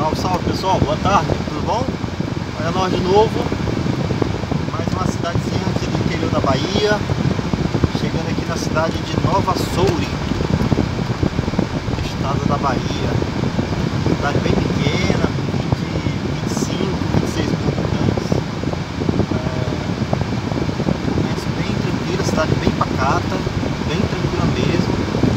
Salve, salve pessoal, boa tarde, tudo bom? Olha nós de novo, mais uma cidadezinha aqui do interior da Bahia, chegando aqui na cidade de Nova Soure, estado da Bahia. Cidade bem pequena, de 25, 26 mil habitantes. Comércio bem tranquila, cidade bem pacata, bem tranquila mesmo.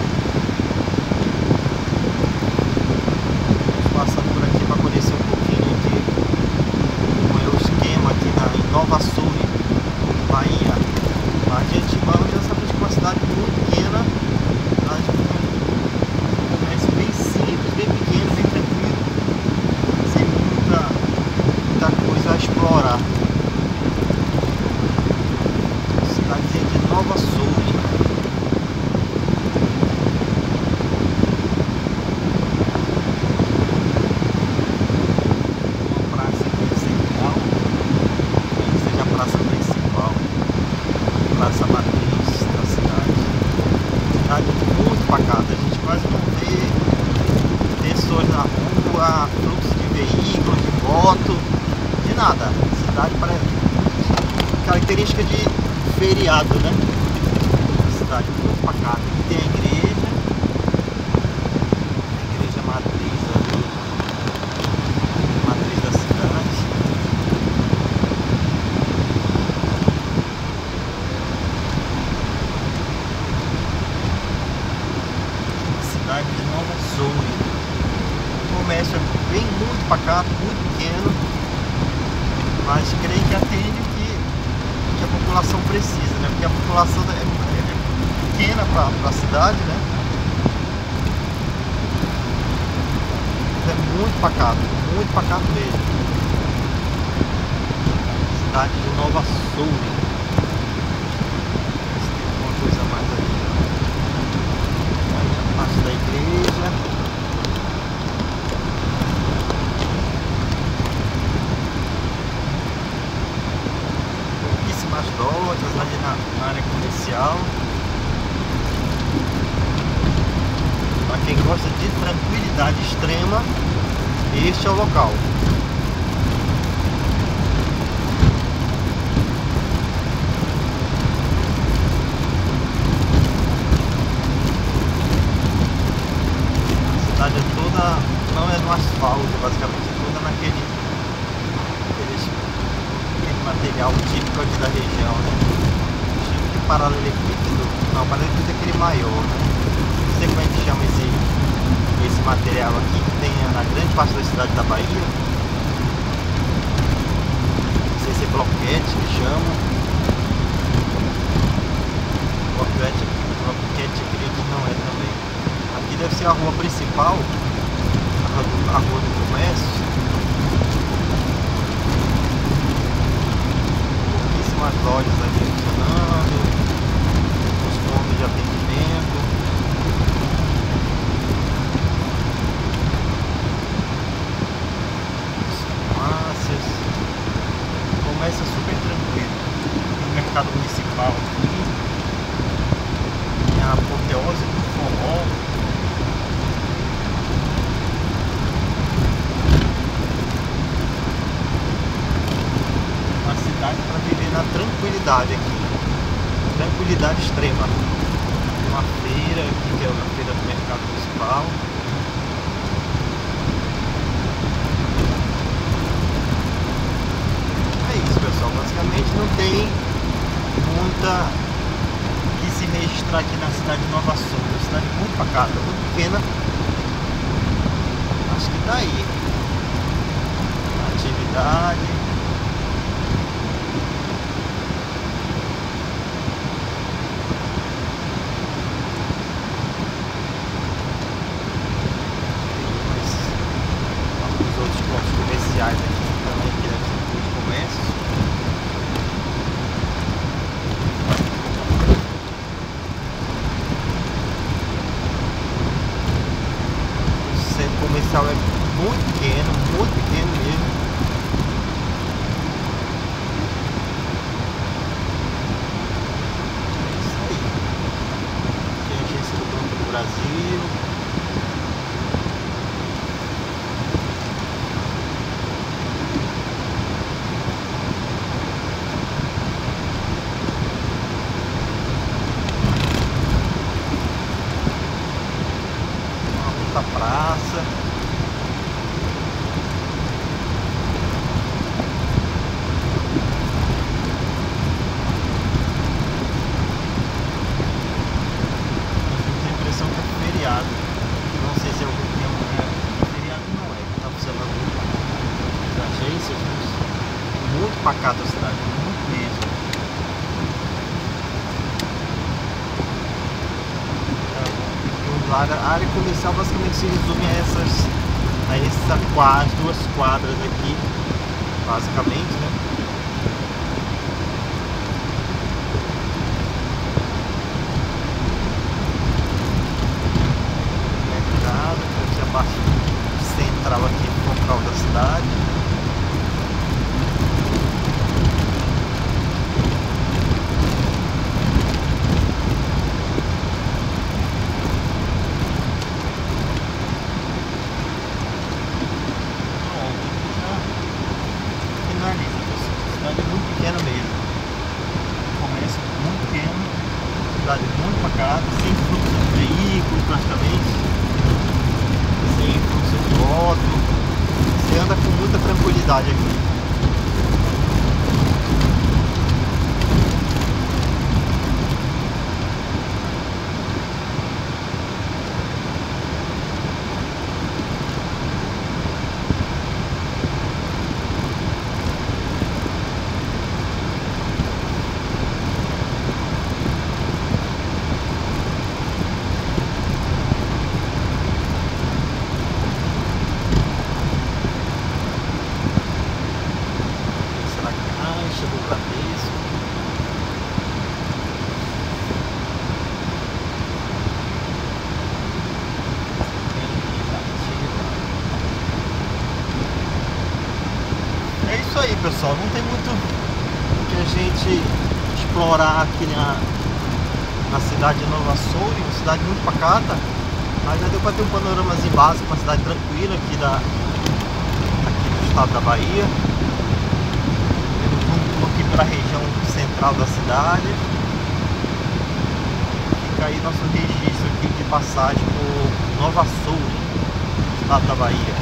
Passando por aqui para conhecer um pouquinho aqui como é o esquema aqui em Nova Soure, Bahia. Mas de antemão já sabemos que é uma cidade muito pequena, cidade com um comércio bem simples, bem pequeno, bem tranquilo, sem muita coisa a explorar. Cidadezinha de Nova Soure. Praça matriz da cidade. Cidade muito pacata, a gente quase não vê pessoas na rua, fluxo de veículos, de moto, de nada. Cidade parece característica de feriado, né? Cidade muito pacata. Aqui tem a igreja matriz ali, matriz da cidade. Cidade de Nova Soure. O comércio é bem muito pacato, muito pequeno, mas creio que atende o que a população precisa, né? Porque a população é pequena para a cidade, né? É muito pacato mesmo. Cidade de Nova Soure. Tem alguma coisa mais ali. Parte da igreja. Pouquíssimas lojas ali na área comercial. Para quem gosta de tranquilidade extrema, este é o local. A cidade é toda, não é no asfalto, basicamente é toda naquele material típico aqui da região, né? Tipo de paralelepípedo, não, paralelepípedo é aquele maior, né? Não sei como é que chama esse material aqui que tem na grande parte da cidade da Bahia. Não sei se é bloquete que chama. Bloquete acredito que não é também. Aqui deve ser a rua principal, a rua do comércio. Pouquíssimas lojas ali funcionando, os pontos de atendimento. As farmácias. O comércio é super tranquilo. Tem o mercado municipal aqui. Tem a apoteose do forró. Para viver na tranquilidade aqui, tranquilidade extrema. Tem uma feira aqui que é a feira do mercado municipal. É isso, pessoal, basicamente não tem muita que se registrar aqui na cidade de Nova Soure. Uma cidade muito pacata, muito pequena. Acho que tá aí a atividade. Comerciais aqui também, que deve ser muito comércio. O centro comercial é muito pequeno mesmo. É isso aí. Aqui é a agência do Banco do Brasil. praça. Tenho a impressão que é feriado. Não sei se é algum tempo. Feriado não é, tá funcionando as agências, mas muito pacata a cidade, muito mesmo. A área comercial basicamente se resume a essas duas quadras aqui, basicamente, né? Mercado, essa é a parte central aqui, local da cidade. Cidade muito pequena mesmo, comércio muito pequeno, cidade muito pacata, sem fluxo de veículos praticamente, sem fluxo de moto, você anda com muita tranquilidade aqui. Do Bradesco. É isso aí, pessoal, não tem muito o que a gente explorar aqui na cidade de Nova Açores, uma cidade muito pacata, mas já deu para ter um panoramazinho básico, uma cidade tranquila aqui do estado da Bahia. Aqui pela região central da cidade. Fica aí nosso registro aqui de passagem por Nova Açores, estado da Bahia.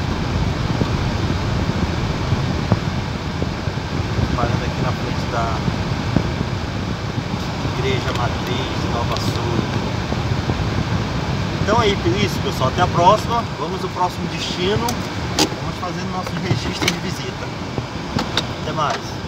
Parando aqui na frente da Igreja Matriz de Nova Açores. Então é isso, pessoal, até a próxima. Vamos no próximo destino. Vamos fazendo nosso registro de visita. Até mais.